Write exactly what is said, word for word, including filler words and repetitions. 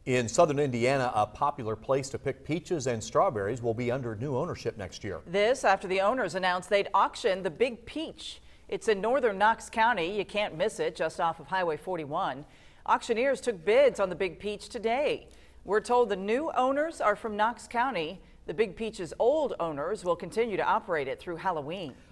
In southern Indiana, a popular place to pick peaches and strawberries will be under new ownership next year. This after the owners announced they'd auction the Big Peach. It's in northern Knox County. You can't miss it, just off of Highway forty-one. Auctioneers took bids on the Big Peach today. We're told the new owners are from Knox County. The Big Peach's old owners will continue to operate it through Halloween.